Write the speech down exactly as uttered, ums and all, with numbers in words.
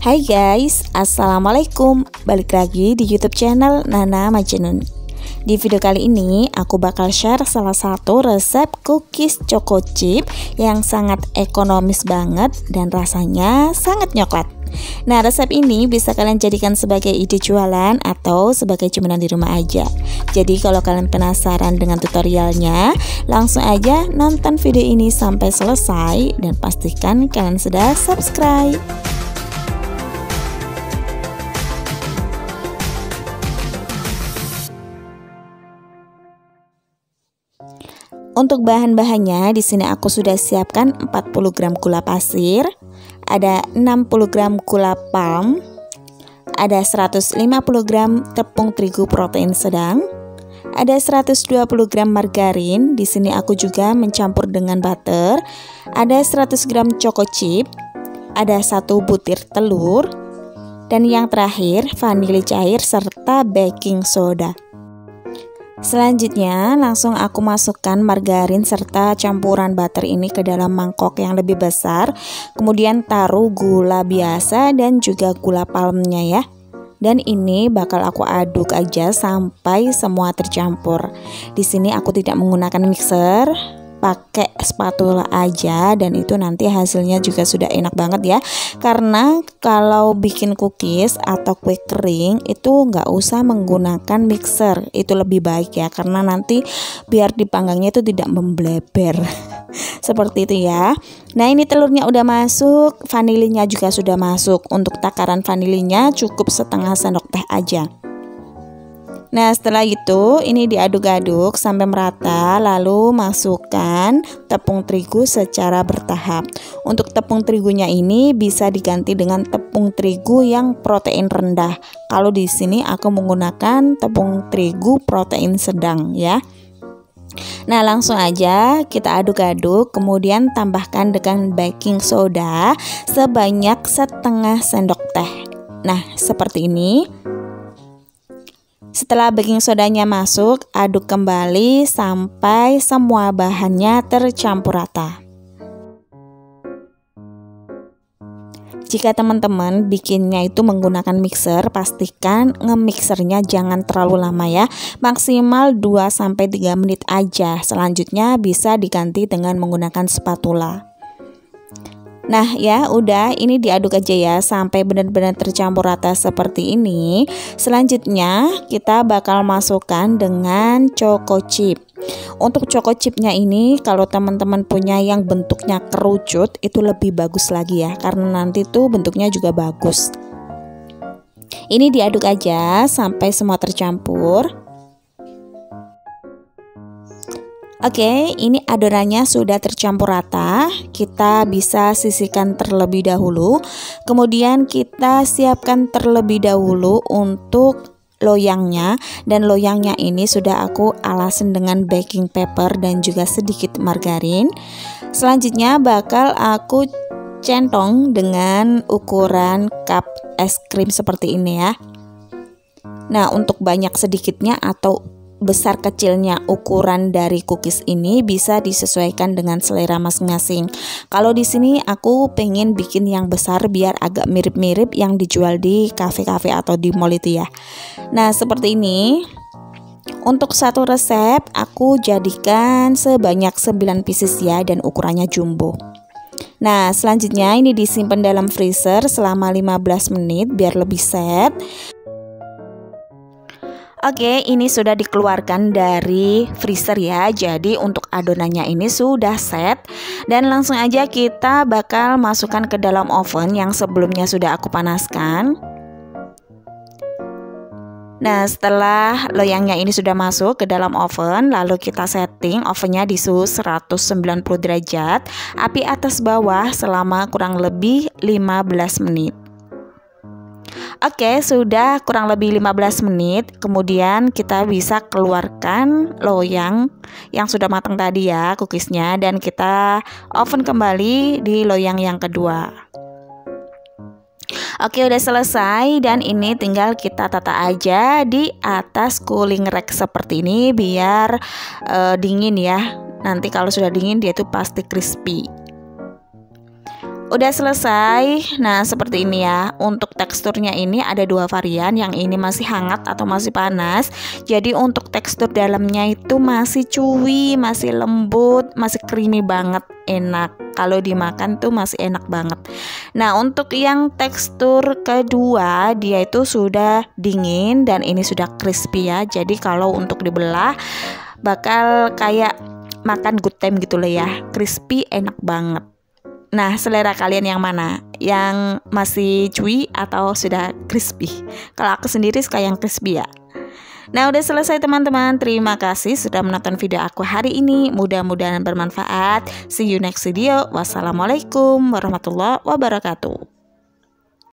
Hai guys, assalamualaikum. Balik lagi di YouTube channel Nana Majnun. Di video kali ini aku bakal share salah satu resep cookies choco chip yang sangat ekonomis banget dan rasanya sangat nyoklat. Nah, resep ini bisa kalian jadikan sebagai ide jualan atau sebagai cemilan di rumah aja. Jadi kalau kalian penasaran dengan tutorialnya, langsung aja nonton video ini sampai selesai dan pastikan kalian sudah subscribe. Untuk bahan-bahannya di sini aku sudah siapkan empat puluh gram gula pasir, ada enam puluh gram gula palm, ada seratus lima puluh gram tepung terigu protein sedang, ada seratus dua puluh gram margarin. Di sini aku juga mencampur dengan butter, ada seratus gram choco chip, ada satu butir telur, dan yang terakhir vanili cair serta baking soda. Selanjutnya langsung aku masukkan margarin serta campuran butter ini ke dalam mangkok yang lebih besar. Kemudian taruh gula biasa dan juga gula palmnya ya. Dan ini bakal aku aduk aja sampai semua tercampur. Di sini aku tidak menggunakan mixer, pakai spatula aja, dan itu nanti hasilnya juga sudah enak banget ya. Karena kalau bikin cookies atau kue kering itu nggak usah menggunakan mixer, itu lebih baik ya, karena nanti biar dipanggangnya itu tidak membleber seperti itu ya. Nah, ini telurnya udah masuk, vanilinya juga sudah masuk. Untuk takaran vanilinya cukup setengah sendok teh aja. Nah, setelah itu ini diaduk-aduk sampai merata, lalu masukkan tepung terigu secara bertahap. Untuk tepung terigunya ini bisa diganti dengan tepung terigu yang protein rendah. Kalau di sini aku menggunakan tepung terigu protein sedang ya. Nah, langsung aja kita aduk-aduk, kemudian tambahkan dengan baking soda sebanyak setengah sendok teh. Nah, seperti ini. Setelah baking sodanya masuk, aduk kembali sampai semua bahannya tercampur rata. Jika teman-teman bikinnya itu menggunakan mixer, pastikan nge-mixernya jangan terlalu lama ya. Maksimal dua sampai tiga menit aja. Selanjutnya bisa diganti dengan menggunakan spatula. Nah ya udah, ini diaduk aja ya sampai benar-benar tercampur rata seperti ini. Selanjutnya kita bakal masukkan dengan choco chip. Untuk choco chipnya ini kalau teman-teman punya yang bentuknya kerucut itu lebih bagus lagi ya, karena nanti tuh bentuknya juga bagus. Ini diaduk aja sampai semua tercampur. Oke, ini adonannya sudah tercampur rata. Kita bisa sisihkan terlebih dahulu. Kemudian kita siapkan terlebih dahulu untuk loyangnya. Dan loyangnya ini sudah aku alasin dengan baking paper dan juga sedikit margarin. Selanjutnya bakal aku centong dengan ukuran cup es krim seperti ini ya. Nah, untuk banyak sedikitnya atau besar kecilnya ukuran dari cookies ini bisa disesuaikan dengan selera masing-masing. Kalau di sini aku pengen bikin yang besar biar agak mirip-mirip yang dijual di kafe-kafe atau di mall itu ya. Nah, seperti ini. Untuk satu resep aku jadikan sebanyak sembilan pieces ya, dan ukurannya jumbo. Nah, selanjutnya ini disimpan dalam freezer selama lima belas menit biar lebih set. Oke, ini sudah dikeluarkan dari freezer ya. Jadi untuk adonannya ini sudah set. Dan langsung aja kita bakal masukkan ke dalam oven yang sebelumnya sudah aku panaskan. Nah, setelah loyangnya ini sudah masuk ke dalam oven, lalu kita setting ovennya di suhu seratus sembilan puluh derajat, api atas bawah selama kurang lebih lima belas menit. Oke, sudah kurang lebih lima belas menit. Kemudian kita bisa keluarkan loyang yang sudah matang tadi ya, cookiesnya, dan kita oven kembali di loyang yang kedua. Oke, udah selesai, dan ini tinggal kita tata aja di atas cooling rack seperti ini biar uh, dingin ya. Nanti kalau sudah dingin dia itu pasti crispy. Udah selesai. Nah, seperti ini ya. Untuk teksturnya ini ada dua varian. Yang ini masih hangat atau masih panas. Jadi untuk tekstur dalamnya itu masih chewy, masih lembut, masih creamy banget, enak. Kalau dimakan tuh masih enak banget. Nah, untuk yang tekstur kedua, dia itu sudah dingin dan ini sudah crispy ya. Jadi kalau untuk dibelah bakal kayak makan good time gitu loh ya. Crispy, enak banget. Nah, selera kalian yang mana? Yang masih chewy atau sudah crispy? Kalau aku sendiri suka yang crispy ya. Nah, udah selesai teman-teman. Terima kasih sudah menonton video aku hari ini. Mudah-mudahan bermanfaat. See you next video. Wassalamualaikum warahmatullahi wabarakatuh.